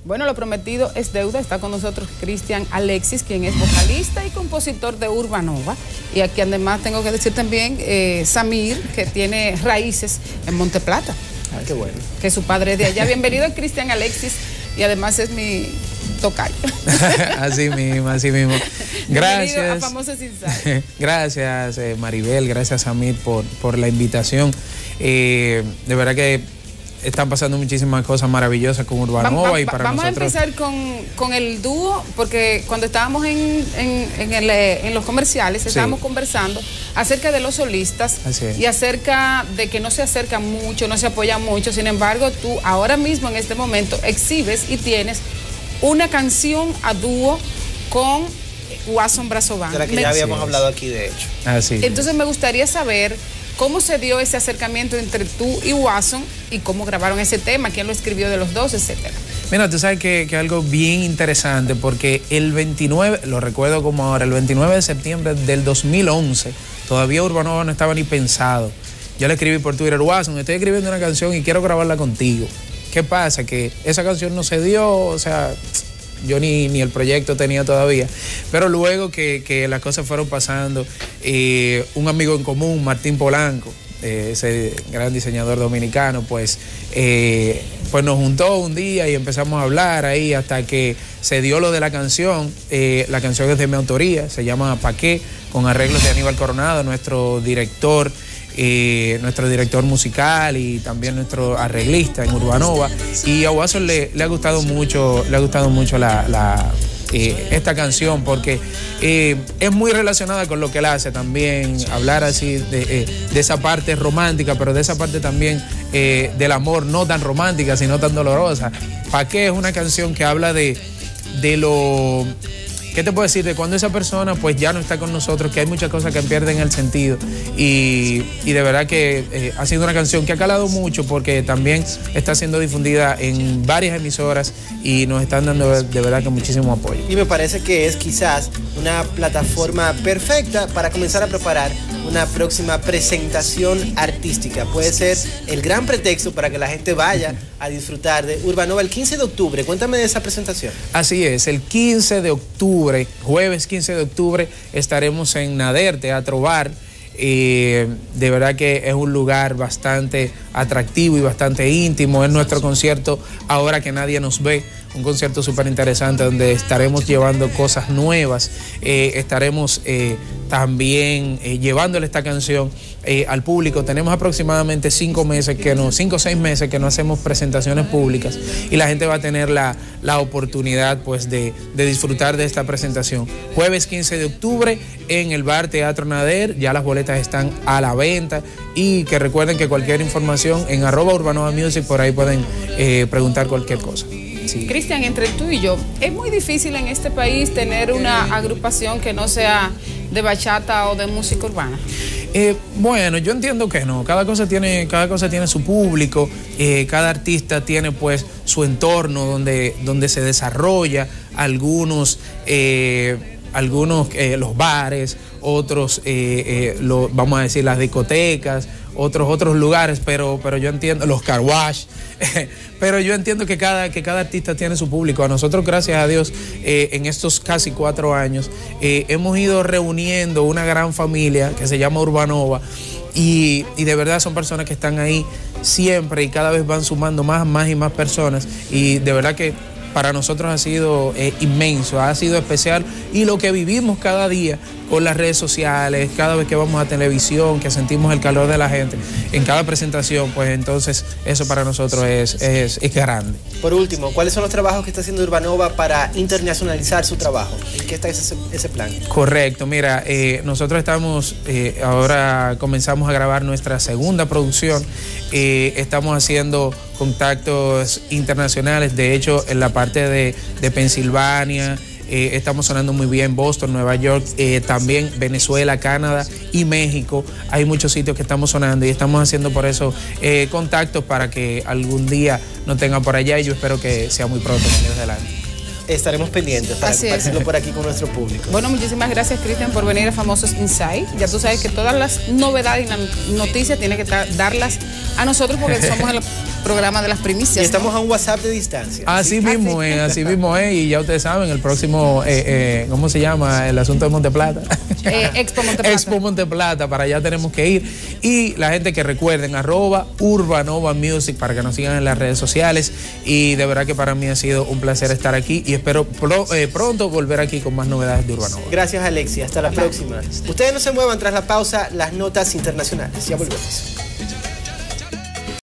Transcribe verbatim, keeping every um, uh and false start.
Bueno, lo prometido es deuda. Está con nosotros Cristian Alexis, quien es vocalista y compositor de Urbanova. Y aquí además tengo que decir también eh, Samir, que tiene raíces en Monte Plata. Ah, qué bueno. Que su padre es de allá. Bienvenido a Cristian Alexis y además es mi tocayo. Así mismo, así mismo. Gracias. Bienvenido a Famosos Inside. Gracias eh, Maribel, gracias Samir por, por la invitación. Eh, de verdad que están pasando muchísimas cosas maravillosas con Urbanova va, va, y para vamos nosotros... Vamos a empezar con, con el dúo, porque cuando estábamos en, en, en, el, en los comerciales, sí, estábamos conversando acerca de los solistas y acerca de que no se acercan mucho, no se apoyan mucho. Sin embargo, tú ahora mismo en este momento exhibes y tienes una canción a dúo con Wasson Brazo Band. De la que me... ya habíamos sí, hablado aquí, de hecho. Así Entonces es. me gustaría saber cómo se dio ese acercamiento entre tú y Wasson y cómo grabaron ese tema, quién lo escribió de los dos, etcétera. Mira, tú sabes que, que algo bien interesante, porque el veintinueve, lo recuerdo como ahora, el veintinueve de septiembre del dos mil once, todavía Urbanova no estaba ni pensado. Yo le escribí por Twitter: Wasson, estoy escribiendo una canción y quiero grabarla contigo. ¿Qué pasa? Que esa canción no se dio, o sea, yo ni, ni el proyecto tenía todavía. Pero luego que, que las cosas fueron pasando, eh, un amigo en común, Martín Polanco, eh, ese gran diseñador dominicano, pues, eh, pues nos juntó un día y empezamos a hablar ahí hasta que se dio lo de la canción. Eh, la canción es de mi autoría, se llama Pa' qué, con arreglos de Aníbal Coronado, nuestro director. Eh, nuestro director musical y también nuestro arreglista en Urbanova, y a Wasson le, le ha gustado mucho, le ha gustado mucho la, la, eh, esta canción, porque eh, es muy relacionada con lo que él hace también, hablar así de, eh, de esa parte romántica, pero de esa parte también eh, del amor, no tan romántica, sino tan dolorosa. ¿Pa' qué? Es una canción que habla de, de lo... ¿Qué te puedo decir? De cuando esa persona pues ya no está con nosotros, que hay muchas cosas que pierden el sentido, y, y de verdad que eh, ha sido una canción que ha calado mucho, porque también está siendo difundida en varias emisoras y nos están dando de verdad que muchísimo apoyo. Y me parece que es quizás una plataforma perfecta para comenzar a preparar una próxima presentación artística. Puede ser el gran pretexto para que la gente vaya a disfrutar de Urbanova el quince de octubre. Cuéntame de esa presentación. Así es, el quince de octubre, jueves quince de octubre, estaremos en Nader, Teatro Bar. Eh, de verdad que es un lugar bastante atractivo y bastante íntimo. Es nuestro concierto Ahora que nadie nos ve, un concierto súper interesante donde estaremos llevando cosas nuevas. Eh, estaremos eh, también eh, llevándole esta canción eh, al público. Tenemos aproximadamente cinco meses que no, cinco o seis meses que no hacemos presentaciones públicas, y la gente va a tener la, la oportunidad pues de, de disfrutar de esta presentación. Jueves quince de octubre en el Bar Teatro Nader, ya las boletas están a la venta, y que recuerden que cualquier información en arroba Urbanova Music, por ahí pueden eh, preguntar cualquier cosa. Sí. Cristian, entre tú y yo, es muy difícil en este país tener una agrupación que no sea de bachata o de música urbana. Eh, bueno, yo entiendo que no. Cada cosa tiene, cada cosa tiene su público. Eh, cada artista tiene pues su entorno donde, donde se desarrolla. Algunos, eh, algunos eh, los bares, otros, eh, eh, lo, vamos a decir, las discotecas, otros otros lugares, pero, pero yo entiendo, los car wash, pero yo entiendo que cada, que cada artista tiene su público. A nosotros, gracias a Dios, eh, en estos casi cuatro años, eh, hemos ido reuniendo una gran familia que se llama Urbanova, y, y de verdad son personas que están ahí siempre, y cada vez van sumando más, más y más personas, y de verdad que para nosotros ha sido eh, inmenso, ha sido especial, y lo que vivimos cada día con las redes sociales, cada vez que vamos a televisión, que sentimos el calor de la gente en cada presentación, pues entonces eso para nosotros es, es, es grande. Por último, ¿cuáles son los trabajos que está haciendo Urbanova para internacionalizar su trabajo? ¿En qué está ese, ese plan? Correcto, mira, eh, nosotros estamos, eh, ahora comenzamos a grabar nuestra segunda producción, eh, estamos haciendo contactos internacionales, de hecho en la parte de, de Pensilvania, Eh, estamos sonando muy bien, Boston, Nueva York, eh, también Venezuela, Canadá y México. Hay muchos sitios que estamos sonando, y estamos haciendo por eso eh, contactos para que algún día nos tengan por allá, y yo espero que sea muy pronto, más adelante. Estaremos pendientes para Así compartirlo es. por aquí con nuestro público. Bueno, muchísimas gracias, Cristian, por venir a Famosos Inside. Ya tú sabes que todas las novedades y las noticias tienes que darlas a nosotros, porque somos el programa de las primicias. Y estamos ¿no? a un WhatsApp de distancia. Así ¿sí? mismo es, así mismo es. Y ya ustedes saben, el próximo, eh, eh, ¿cómo se llama? El asunto de Monteplata. Eh, Expo Monteplata. Expo Monteplata, para allá tenemos que ir. Y la gente que recuerden, arroba Urbanova Music, para que nos sigan en las redes sociales. Y de verdad que para mí ha sido un placer estar aquí y espero pro, eh, pronto volver aquí con más novedades de Urbanova. Gracias, Alexia. Hasta la próxima. Ustedes no se muevan tras la pausa, las notas internacionales. Ya volvemos.